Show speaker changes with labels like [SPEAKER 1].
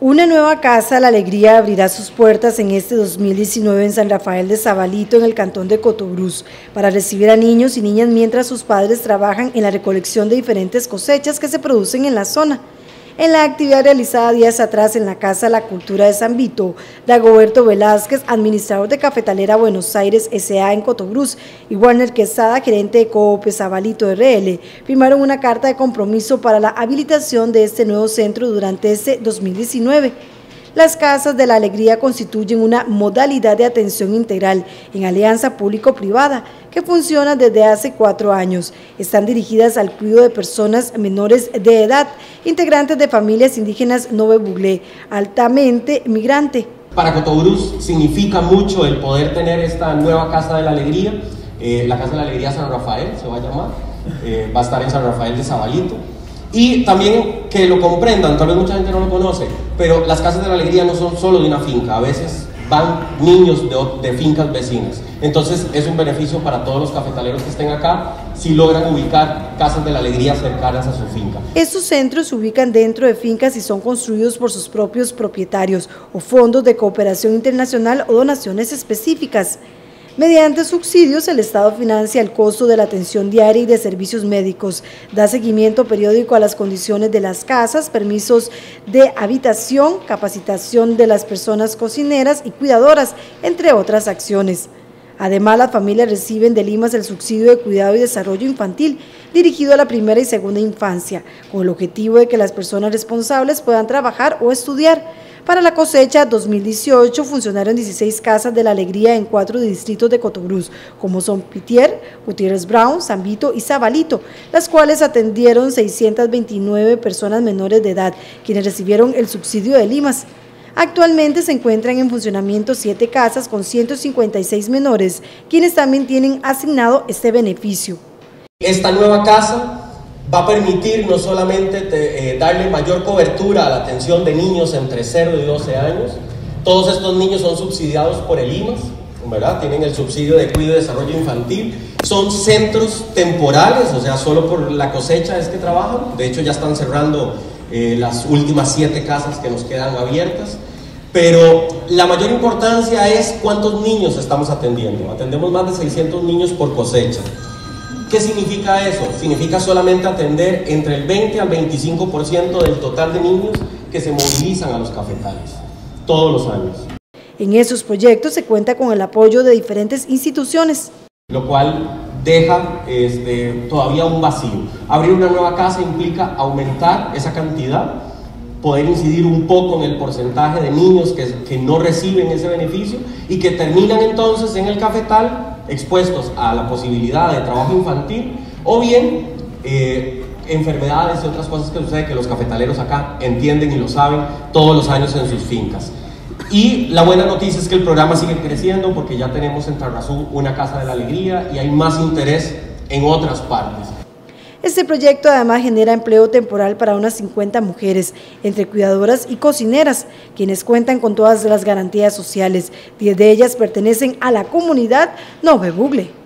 [SPEAKER 1] Una nueva Casa La Alegría abrirá sus puertas en este 2019 en San Rafael de Sabalito, en el cantón de Cotobruz, para recibir a niños y niñas mientras sus padres trabajan en la recolección de diferentes cosechas que se producen en la zona. En la actividad realizada días atrás en la Casa de la Cultura de San Vito, Dagoberto Velázquez, administrador de Cafetalera Buenos Aires S.A. en Cotobruz, y Warner Quesada, gerente de Coop Sabalito RL, firmaron una carta de compromiso para la habilitación de este nuevo centro durante este 2019. Las Casas de la Alegría constituyen una modalidad de atención integral en alianza público-privada que funciona desde hace 4 años. Están dirigidas al cuidado de personas menores de edad, integrantes de familias indígenas Nove Buglé, altamente migrante.
[SPEAKER 2] Para Cotobruz significa mucho el poder tener esta nueva Casa de la Alegría. La Casa de la Alegría San Rafael se va a llamar, va a estar en San Rafael de Sabalito. Y también que lo comprendan, tal vez mucha gente no lo conoce, pero las Casas de la Alegría no son solo de una finca, a veces van niños de fincas vecinas. Entonces es un beneficio para todos los cafetaleros que estén acá si logran ubicar Casas de la Alegría cercanas a su finca.
[SPEAKER 1] Estos centros se ubican dentro de fincas y son construidos por sus propios propietarios o fondos de cooperación internacional o donaciones específicas. Mediante subsidios, el Estado financia el costo de la atención diaria y de servicios médicos, da seguimiento periódico a las condiciones de las casas, permisos de habitación, capacitación de las personas cocineras y cuidadoras, entre otras acciones. Además, las familias reciben del IMAS el subsidio de cuidado y desarrollo infantil, dirigido a la primera y segunda infancia, con el objetivo de que las personas responsables puedan trabajar o estudiar. Para la cosecha 2018 funcionaron 16 Casas de la Alegría en 4 distritos de Cotobruz, como son Pitier, Gutiérrez Brown, San Vito y Sabalito, las cuales atendieron 629 personas menores de edad, quienes recibieron el subsidio del IMAS. Actualmente se encuentran en funcionamiento 7 casas con 156 menores, quienes también tienen asignado este beneficio.
[SPEAKER 2] Esta nueva casa va a permitir no solamente darle mayor cobertura a la atención de niños entre 0 y 12 años, todos estos niños son subsidiados por el IMAS, ¿verdad? Tienen el subsidio de cuidado y desarrollo infantil, son centros temporales, o sea, solo por la cosecha es que trabajan, de hecho ya están cerrando las últimas 7 casas que nos quedan abiertas, pero la mayor importancia es cuántos niños estamos atendiendo. Atendemos más de 600 niños por cosecha. ¿Qué significa eso? Significa solamente atender entre el 20 al 25% del total de niños que se movilizan a los cafetales todos los años.
[SPEAKER 1] En esos proyectos se cuenta con el apoyo de diferentes instituciones,
[SPEAKER 2] lo cual deja todavía un vacío. Abrir una nueva casa implica aumentar esa cantidad, poder incidir un poco en el porcentaje de niños que no reciben ese beneficio y que terminan entonces en el cafetal expuestos a la posibilidad de trabajo infantil o bien enfermedades y otras cosas que suceden que los cafetaleros acá entienden y lo saben todos los años en sus fincas. Y la buena noticia es que el programa sigue creciendo porque ya tenemos en Tarrazú una Casa de la Alegría y hay más interés en otras partes.
[SPEAKER 1] Este proyecto además genera empleo temporal para unas 50 mujeres, entre cuidadoras y cocineras, quienes cuentan con todas las garantías sociales. 10 de ellas pertenecen a la comunidad Nove Buglé.